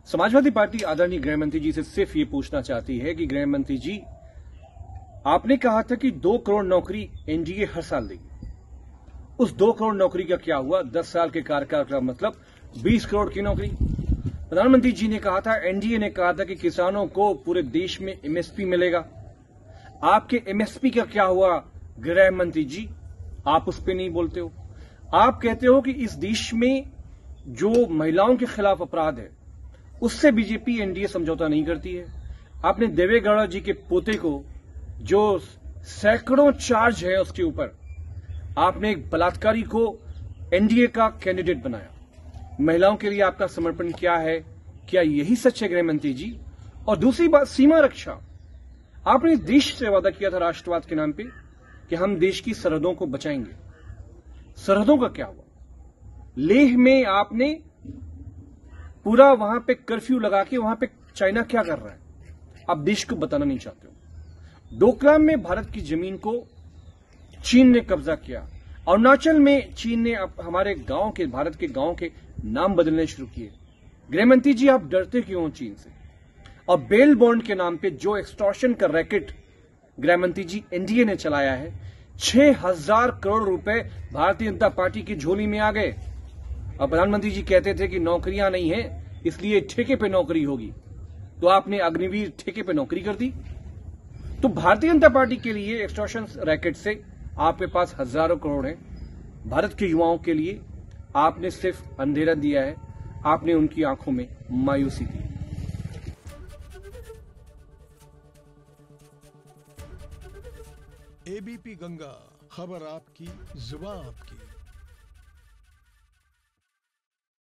Samajwadi party आदरणीय गृह मंत्री जी से सिर्फ ये पूछना चाहती है कि गृह मंत्री जी, आपने कहा था कि 2 करोड़ नौकरी एनडीए हर साल देगी। उस 2 करोड़ नौकरी का क्या हुआ? 10 साल के कार्यकाल का मतलब 20 करोड़ की नौकरी। प्रधानमंत्री जी ने कहा था, एनडीए ने कहा था कि किसानों को पूरे देश में एमएसपी मिलेगा। आपके एमएसपी का क्या हुआ गृह मंत्री जी? आप उस पर नहीं बोलते हो। आप कहते हो कि इस देश में जो महिलाओं के खिलाफ अपराध है उससे बीजेपी एनडीए समझौता नहीं करती है। आपने देवेगौड़ा जी के पोते को, जो सैकड़ों चार्ज है उसके ऊपर, आपने एक बलात्कारी को एनडीए का कैंडिडेट बनाया। महिलाओं के लिए आपका समर्पण क्या है? क्या यही सच है गृह मंत्री जी? और दूसरी बात, सीमा रक्षा। आपने इस देश से वादा किया था राष्ट्रवाद के नाम पे कि हम देश की सरहदों को बचाएंगे। सरहदों का क्या हुआ? लेह में आपने पूरा वहां पे कर्फ्यू लगा के, वहां पे चाइना क्या कर रहा है आप देश को बताना नहीं चाहते हो। डोकलाम में भारत की जमीन को चीन ने कब्जा किया। अरुणाचल में चीन ने हमारे गांव के, भारत के गांव के नाम बदलने शुरू किए। गृहमंत्री जी, आप डरते क्यों हो चीन से? और बेल बॉन्ड के नाम पे जो एक्सटॉर्शन का रैकेट गृहमंत्री जी एनडीए ने चलाया है, 6000 करोड़ रुपए भारतीय जनता पार्टी की झोली में आ गए। और प्रधानमंत्री जी कहते थे कि नौकरियां नहीं है इसलिए ठेके पे नौकरी होगी, तो आपने अग्निवीर ठेके पे नौकरी कर दी। तो भारतीय जनता पार्टी के लिए एक्सटॉर्शन रैकेट से आपके पास हजारों करोड़ है। भारत के युवाओं के लिए आपने सिर्फ अंधेरा दिया है, आपने उनकी आंखों में मायूसी दी। एबीपी गंगा, खबर आपकी, जुबान आपकी।